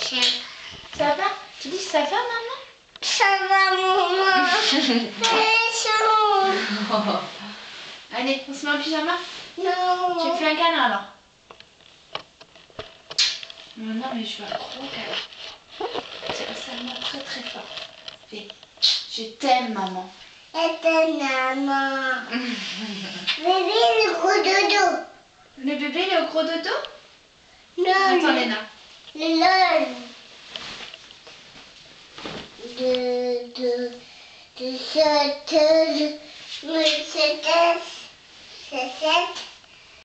Ça va? Tu dis ça va, maman? Ça va, maman. C'est chaud. Allez, on se met en pyjama? Non. Tu me fais un câlin alors? Non, mais je veux un gros câlin. Serre-moi très très fort. Fais. Je t'aime, maman. Et maman. Bébé, le gros dodo. Le bébé, il est au gros dodo? Non. Attends, Léna. Le lol. De cette.